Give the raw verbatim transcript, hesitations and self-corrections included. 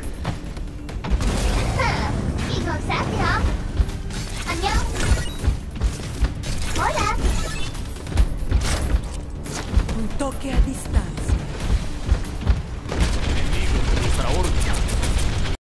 이거 싸세요. 안녕. Hola. Un toque a distancia.